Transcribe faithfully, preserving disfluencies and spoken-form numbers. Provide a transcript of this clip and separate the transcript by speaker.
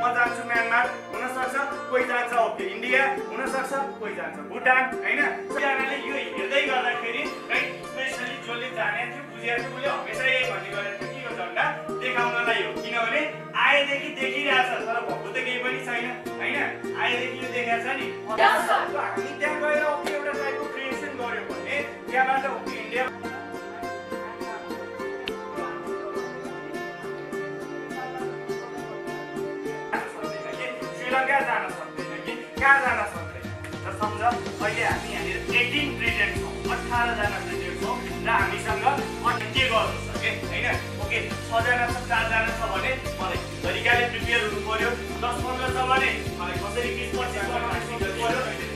Speaker 1: म जान्छु म्यानमार, हुनसक्छ कोही जान्छ ओके इन्डिया, हुनसक्छ कोही जान्छ भुटान हैन। सबैजनाले यो हेर्दै गर्दाखेरि है स्पेशली जसले जाने थियो बुझेको उसले हमेसा यही भन्ने गरेको थियो कि यो झन्डा देखाउनलाई हो, किनभने आएदेखि देखिरहेछ तर भएको त केही पनि छैन हैन। आएदेखि यो देखाएको छ नि, हामी त्यहाँ गएर ओके एउटा टाइपको क्रिएसन गर्यो भने त्यहाँबाट ओके इन्डिया श्रीलङ्का जान सक्दैन कि कहाँ जान सक्दैन र सम्झ अहिले हामी यहाँनिर एटिन प्रेजेन्ट छौँ, अठार जना प्रेजेन्ट छौँ र हामीसँग अनि के गर्नु सके हैन। ओके छजना छ चारजना छ भने मलाई तरिकाले प्रिपेयर हुनु पर्यो, दस पन्ध्र छ भने मलाई कसरी बिस पच्चिस गर्नु पर्यो।